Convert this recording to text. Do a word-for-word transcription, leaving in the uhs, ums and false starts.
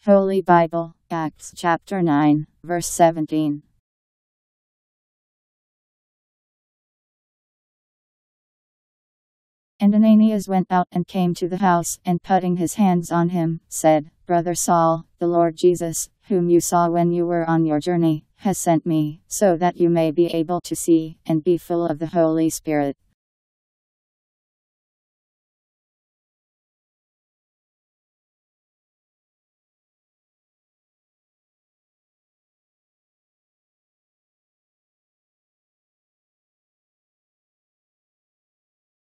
Holy Bible, Acts chapter nine, verse seventeen. And Ananias went out and came to the house, and putting his hands on him, said, Brother Saul, the Lord Jesus, whom you saw when you were on your journey, has sent me, so that you may be able to see, and be full of the Holy Spirit.